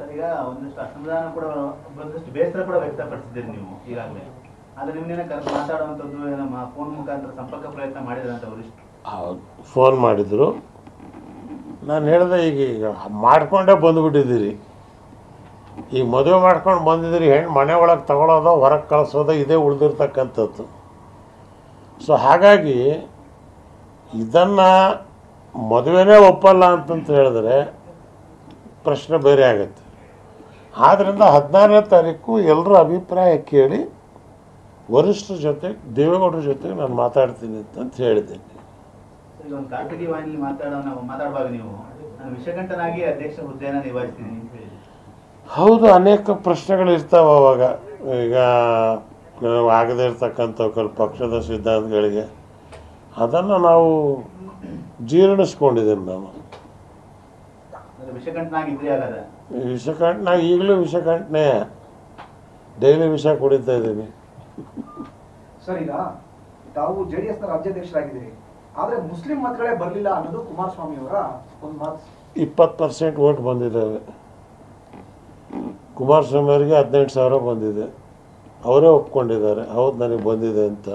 Sir, ಈಗ ಒಂದಷ್ಟು ಅಸಮಾಧಾನ ಕೂಡ ಒಂದಷ್ಟು ಬೇಸರ ಕೂಡ ವ್ಯಕ್ತಪಡಿಸಿದ್ದೀರಿ ನೀವು ಈಗಾಗಲೇ. ಆದರೆ ನಿಮ್ಮನ್ನೇನ ಮಾತಾಡುವಂಥದ್ದು ನಮ್ಮ ಫೋನ್ ಮುಖಾಂತರ ಸಂಪರ್ಕ ಪ್ರಯತ್ನ ಮಾಡಿದ್ರಂತ ವರಿಷ್ಠರು? ಹೌದು, ಫೋನ್ ಮಾಡಿದರು. ನಾನು ಹೇಳಿದೆ ಈಗ ಮಾಡ್ಕೊಂಡೇ ಬಂದುಬಿಟ್ಟಿದ್ದೀರಿ. ಈಗ ಮದುವೆ ಮಾಡ್ಕೊಂಡು ಬಂದಿದ್ದೀರಿ, ಹೆಣ್ಣು ಮನೆ ಒಳಗೆ ತಗೊಳ್ಳೋದು, ಹೊರಗೆ ಕಳಿಸೋದು, ಇದೇ ಉಳಿದಿರ್ತಕ್ಕಂಥದ್ದು. ಸೊ ಹಾಗಾಗಿ ಇದನ್ನು ಮದುವೆನೇ ಒಪ್ಪಲ್ಲ ಅಂತಂತ ಹೇಳಿದ್ರೆ ಪ್ರಶ್ನೆ ಬೇರೆ ಆಗುತ್ತೆ. ಆದ್ದರಿಂದ 16ನೇ ತಾರೀಕು ಎಲ್ಲರ ಅಭಿಪ್ರಾಯ ಕೇಳಿ ವರಿಷ್ಠರ ಜೊತೆ, ದೇವೇಗೌಡರ ಜೊತೆ ನಾನು ಮಾತಾಡ್ತೀನಿ ಅಂತ ಹೇಳಿದ್ದೀನಿ. ಈಗ ಒಂದು ಖಾಸಗಿ ವಾಹಿನಿಯಲ್ಲಿ ಮಾತಾಡುವಾಗ ನೀವು ನಾನು ವಿಷಕಂಠನಾಗಿ ಅಧ್ಯಕ್ಷ ಹುದ್ದೆಯನ್ನು ನಿಭಾಯಿಸ್ತೀನಿ ಅಂತ ಹೇಳಿ. ಹೌದು, ಅನೇಕ ಪ್ರಶ್ನೆಗಳು ಇರ್ತಾವೆ ಅವಾಗ. ಈಗ ಆಗದೇ ಇರ್ತಕ್ಕಂಥ ಪಕ್ಷದ ಸಿದ್ಧಾಂತಗಳಿಗೆ ಅದನ್ನು ನಾವು ಜೀರ್ಣಿಸ್ಕೊಂಡಿದ್ದೇನೆ. ನಾನು ವಿಷಕಂಠನಾಗಿ ಈಗಲೂ ವಿಷಕಂಠನೇ, ಡೈಲಿ ವಿಷ ಕುಡಿತಾ ಇದ್ದೀನಿ. ಸರ್, ಈಗ ತಾವು JDS ನ ರಾಜ್ಯಾಧ್ಯಕ್ಷರಾಗಿದ್ದೀರಿ, ಆದರೆ ಮುಸ್ಲಿಂ ಮತಗಳೇ ಬರಲಿಲ್ಲ ಅನ್ನೋದು ಕುಮಾರಸ್ವಾಮಿ ಅವರ ಒಂದು ಮಾತು. 20% ವೋಟ್ ಬಂದಿದ್ದಾವೆ. ಕುಮಾರಸ್ವಾಮಿ ಅವರಿಗೆ 18,000 ಬಂದಿದೆ. ಅವರೇ ಒಪ್ಕೊಂಡಿದ್ದಾರೆ, ಹೌದು ನನಗೆ ಬಂದಿದೆ ಅಂತ.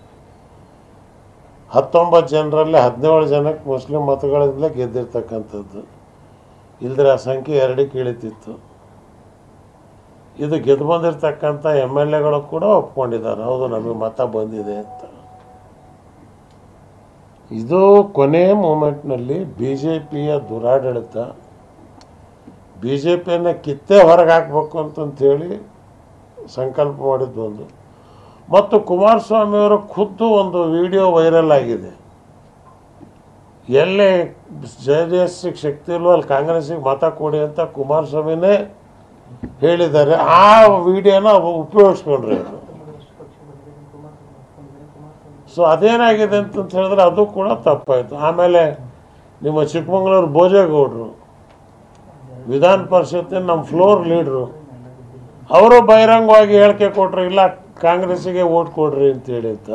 19 ಜನರಲ್ಲಿ 17 ಜನಕ್ಕೆ ಮುಸ್ಲಿಂ ಮತಗಳಿಂದಲೇ ಗೆದ್ದಿರ್ತಕ್ಕಂಥದ್ದು. ಇಲ್ಲದ್ರೆ ಆ ಸಂಖ್ಯೆ 2ಕ್ಕೆ ಇಳಿತಿತ್ತು. ಇದು ಗೆದ್ದು ಬಂದಿರತಕ್ಕಂಥ MLAಗಳು ಕೂಡ ಒಪ್ಕೊಂಡಿದ್ದಾರೆ, ಹೌದು ನಮಗೆ ಮತ ಬಂದಿದೆ ಅಂತ. ಇದು ಕೊನೆ ಮೂಮೆಂಟ್ನಲ್ಲಿ BJPಯ ದುರಾಡಳಿತ, BJPಯನ್ನು ಕಿತ್ತೇ ಹೊರಗೆ ಹಾಕಬೇಕು ಅಂತಂಥೇಳಿ ಸಂಕಲ್ಪ ಮಾಡಿದ್ದು ಒಂದು. ಮತ್ತು ಕುಮಾರಸ್ವಾಮಿಯವರ ಖುದ್ದು ಒಂದು ವಿಡಿಯೋ ವೈರಲ್ ಆಗಿದೆ. ಎಲ್ಲೇ JDSಗೆ ಶಕ್ತಿ ಇಲ್ವೋ ಅಲ್ಲಿ ಕಾಂಗ್ರೆಸ್ಸಿಗೆ ಮತ ಕೊಡಿ ಅಂತ ಕುಮಾರಸ್ವಾಮಿನೇ ಹೇಳಿದ್ದಾರೆ. ಆ ವಿಡಿಯೋನ ಉಪಯೋಗಿಸ್ಕೊಂಡ್ರೆ ಸೊ ಅದೇನಾಗಿದೆ ಅಂತಂತ ಹೇಳಿದ್ರೆ ಅದು ಕೂಡ ತಪ್ಪಾಯಿತು. ಆಮೇಲೆ ನಿಮ್ಮ ಚಿಕ್ಕಮಗಳೂರು ಭೋಜೇಗೌಡರು ವಿಧಾನ ಪರಿಷತ್ತಿನ ನಮ್ಮ ಫ್ಲೋರ್ ಲೀಡ್ರು ಅವರು ಬಹಿರಂಗವಾಗಿ ಹೇಳಿಕೆ ಕೊಟ್ಟರು, ಇಲ್ಲ ಕಾಂಗ್ರೆಸ್ಸಿಗೆ ವೋಟ್ ಕೊಡ್ರಿ ಅಂತೇಳಿ ಅಂತ.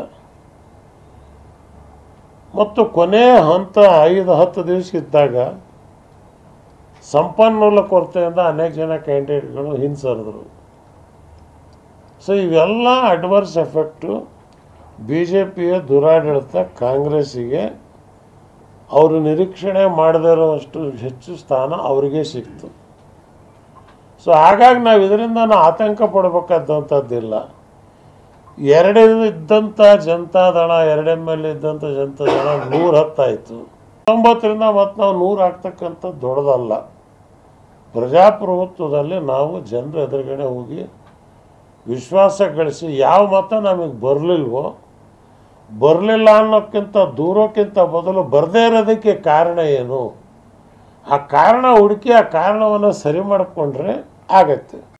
ಮತ್ತು ಕೊನೆ ಹಂತ 5-10 ದಿವಸ ಇದ್ದಾಗ ಸಂಪನ್ಮೂಲ ಕೊರತೆಯಿಂದ ಅನೇಕ ಜನ ಕ್ಯಾಂಡಿಡೇಟ್ಗಳು ಹಿಂಸರಿದ್ರು. ಸೊ ಇವೆಲ್ಲ ಅಡ್ವರ್ಸ್ ಎಫೆಕ್ಟು BJPಯ ದುರಾಡಳಿತ ಕಾಂಗ್ರೆಸ್ಸಿಗೆ ಅವರು ನಿರೀಕ್ಷಣೆ ಮಾಡದೇ ಇರೋಷ್ಟು ಹೆಚ್ಚು ಸ್ಥಾನ ಅವರಿಗೆ ಸಿಕ್ತು. ಸೊ ಹಾಗಾಗಿ ನಾವು ಇದರಿಂದ ಆತಂಕ ಪಡಬೇಕಾದಂಥದ್ದಿಲ್ಲ. 2 ಇದ್ದಂಥ ಜನತಾದಳ, 2 MLA ಇದ್ದಂಥ ಜನತಾದಳ 110 ಆಯಿತು. 90ರಿಂದ ಮತ್ತು ನಾವು 100 ಆಗ್ತಕ್ಕಂಥದ್ದು ದೊಡ್ಡದಲ್ಲ. ಪ್ರಜಾಪ್ರಭುತ್ವದಲ್ಲಿ ನಾವು ಜನರ ಎದುರುಗಡೆ ಹೋಗಿ ವಿಶ್ವಾಸ ಗಳಿಸಿ ಯಾವ ಮತ ನಮಗೆ ಬರಲಿಲ್ಲ ಅನ್ನೋಕ್ಕಿಂತ ದೂರೋಕ್ಕಿಂತ ಬದಲು ಬರದೇ ಇರೋದಕ್ಕೆ ಕಾರಣ ಏನು, ಆ ಕಾರಣ ಹುಡುಕಿ ಆ ಕಾರಣವನ್ನು ಸರಿ ಮಾಡಿಕೊಂಡ್ರೆ ಆಗತ್ತೆ.